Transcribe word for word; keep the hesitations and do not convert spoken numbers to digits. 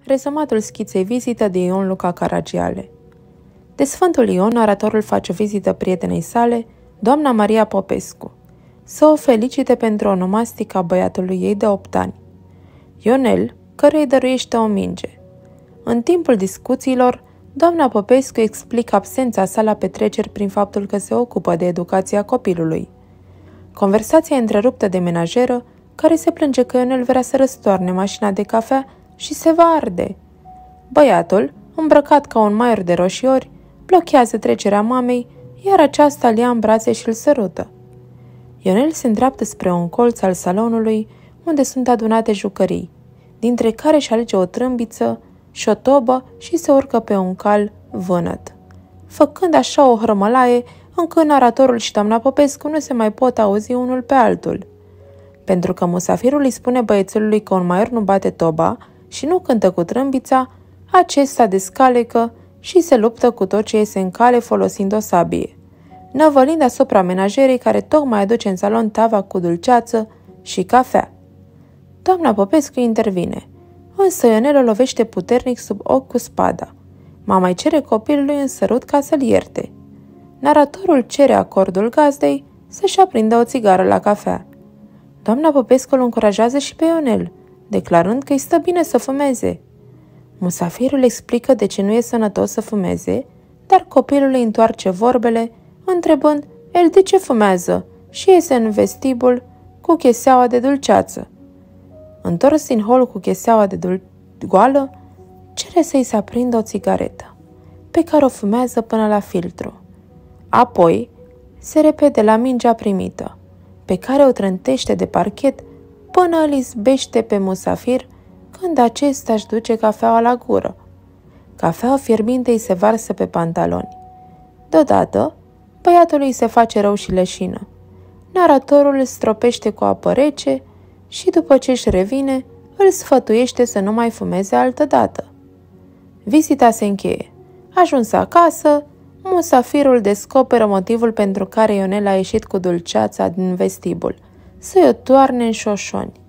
Rezumatul schiței vizită de Ion Luca Caragiale. De Sfântul Ion, naratorul face o vizită prietenei sale, doamna Maria Popescu, să o felicite pentru onomastica băiatului ei de opt ani. Ionel, căruia îi dăruiește o minge. În timpul discuțiilor, doamna Popescu explică absența sa la petreceri prin faptul că se ocupă de educația copilului. Conversația e întreruptă de menajeră, care se plânge că Ionel vrea să răstoarne mașina de cafea și se va arde. Băiatul, îmbrăcat ca un maior de roșiori, blochează trecerea mamei, iar aceasta îl ia în brațe și îl sărută. Ionel se îndreaptă spre un colț al salonului, unde sunt adunate jucării, dintre care își alege o trâmbiță și o tobă și se urcă pe un cal vânăt, făcând așa o hrămălaie încât naratorul și doamna Popescu nu se mai pot auzi unul pe altul. Pentru că musafirul îi spune băiețelului că un maior nu bate toba și nu cântă cu trâmbița, acesta descalecă și se luptă cu tot ce iese în cale folosind o sabie, năvălind asupra menajerei care tocmai aduce în salon tava cu dulceață și cafea. Doamna Popescu intervine, însă Ionel o lovește puternic sub ochi cu spada. Mama îi cere copilului un sărut ca să-l ierte. Naratorul cere acordul gazdei să-și aprindă o țigară la cafea. Doamna Popescu îl încurajează și pe Ionel, declarând că îi stă bine să fumeze. Musafirul explică de ce nu e sănătos să fumeze, dar copilul îi întoarce vorbele, întrebând el de ce fumează și iese în vestibul cu cheseaua de dulceață. Întors în hol cu cheseaua de dul- goală, cere să-i se aprindă o țigaretă, pe care o fumează până la filtru. Apoi se repede la mingea primită, pe care o trântește de parchet până îl izbește pe musafir când acesta își duce cafeaua la gură. Cafeaua fierbinte îi se varsă pe pantaloni. Deodată, băiatului se face rău și leșină. Naratorul îl stropește cu apă rece și după ce își revine, îl sfătuiește să nu mai fumeze altădată. Vizita se încheie. Ajuns acasă, musafirul descoperă motivul pentru care Ionel a ieșit cu dulceața din vestibul, să-i o toarne în șoșoni.